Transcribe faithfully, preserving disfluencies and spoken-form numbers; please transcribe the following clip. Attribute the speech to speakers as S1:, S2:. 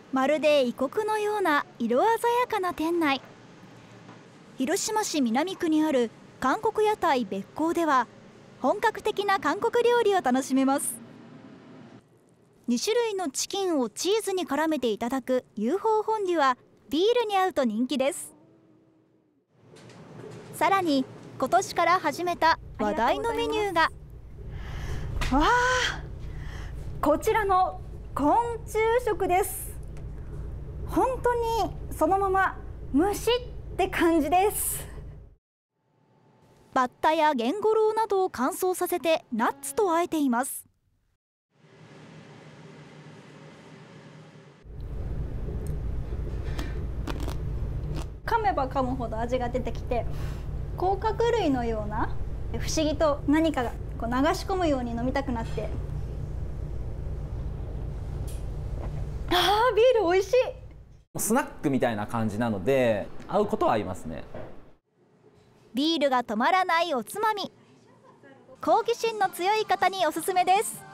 S1: まるで異国のような色鮮やかな店内。広島市南区にある韓国屋台べっこうでは本格的な韓国料理を楽しめます。に種類のチキンをチーズに絡めていただく ユーフォー フォンデュはビールに合うと人気です。さらに今年から始めた話題のメニューが、
S2: わあ、こちらの昆虫食です。本当にそのまま虫って感じです。
S1: バッタやゲンゴロウなどを乾燥させてナッツと和えています。
S2: 噛めば噛むほど味が出てきて、甲殻類のような不思議と何かがこう流し込むように飲みたくなって、あー、ビール美味しい。
S3: スナックみたいな感じなので合うことは合いますね。
S1: ビールが止まらないおつまみ、好奇心の強い方におすすめです。